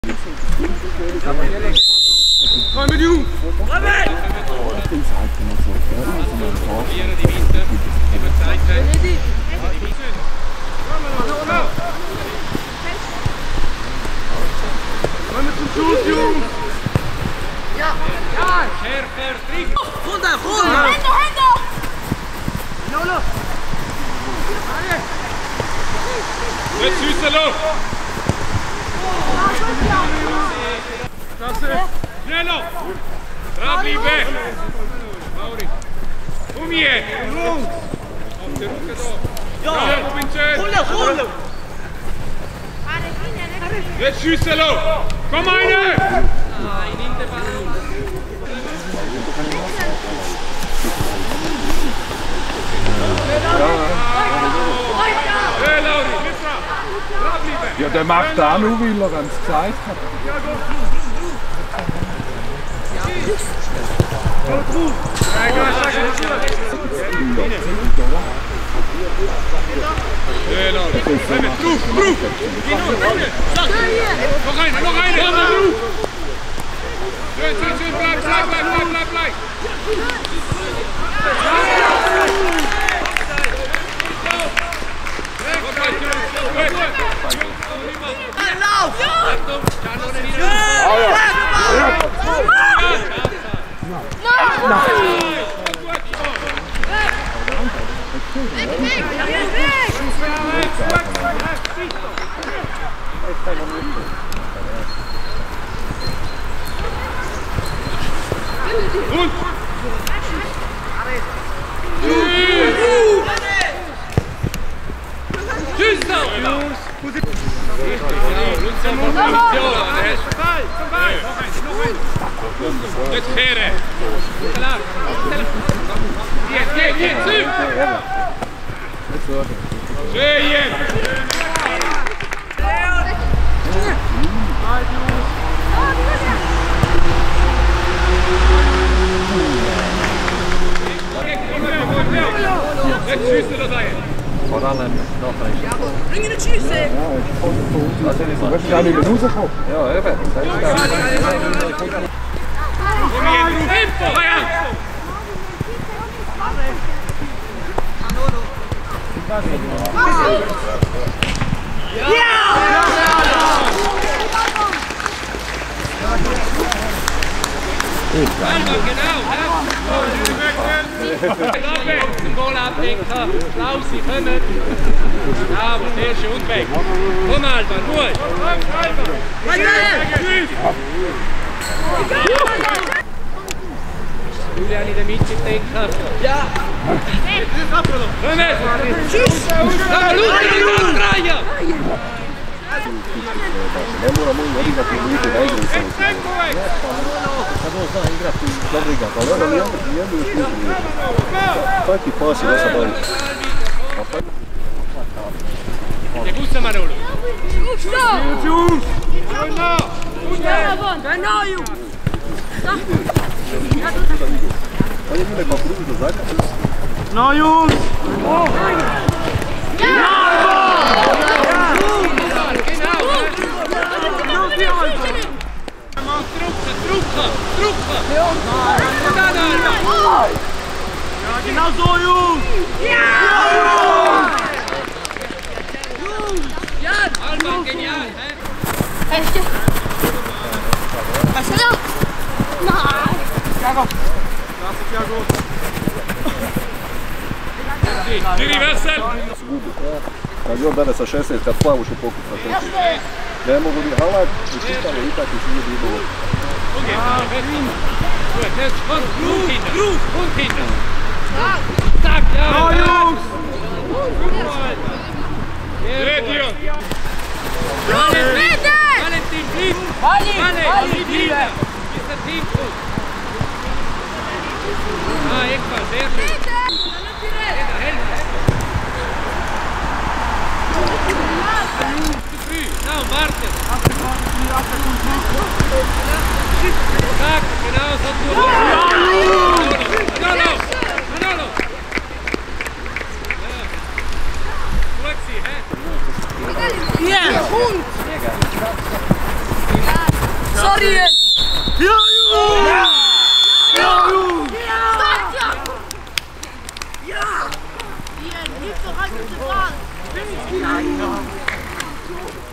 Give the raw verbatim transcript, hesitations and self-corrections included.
Komm mit Jungs! Komm mit! Probieren die Winter, immer Zeit sein. Komm mit zum Schuss, Jungs! Ja! Ja! Schärfer, Trick! Runter, runter! Hände, Hände! Nolo! Jetzt schießen los! Klasse! Schneller! Dranbleiben! Mauri! Um hier! Los! Auf der Rücken da! Ja! Wo bin schön! Hulle, Hulle! Jetzt schießen los! Komm eine! Nein, nimm den Ball! Hey Lauri! Ja, der macht da nur, weil er es gesagt hat. Ja, go! Noch eine, noch eine! Schön, schön, schön, bleib, bleib, bleib, bleib, bleib, bleib! Lauf! Und! Tschüss! Jetzt keren! Jetzt, jetzt, jetzt! Schön jetzt! Jetzt schießt du das ein! Vor allem noch ein. Bring ihn schießen! Ja, ich komme zu uns. Du möchtest ja nicht mehr rauskommen. Ja, eben. Das ist ja. Den Ball ablenken, Klausi, kommen! Ja, aber der ist schon weg. Komm Alban, ruhig! Julian in der Mitte denken. Ja! Kommen! Tschüss! Aber Luca, die Andreia! Kaikki paasi osa noin. Ja kussa Manolo. Jungs! Genau, Jungs! No, Jungs! Drucken, drucken! Ja, genau so, Jungs! Ja! Jungs! Ja! Alban, genial, hä? Echt? Was ist das? Nein! Thiago! Das ist Thiago! Giri Vesel! Kad je on danas sa šesnaest, kad plavuše pokupa šesnaest. Ne mogu ni halat, učitali ipak i svi je bilo. Groep hinten! Groep hinten! Tak, ja! Nou jongens! Legion! Valentin, blieb! Valentin, blieb! Ist der Team gut? Ah, Eckball, sehr schön! Zu früh! Nou, warte! Tak, genau so tun! Manolo! Manolo! Gut sie, hä? Ja! Hund! Sorry! Ja, Jungs! Ja! Ja, Jungs! Ja! Ja! Hier, gib doch halt mit der Ball! Ja, Jungs!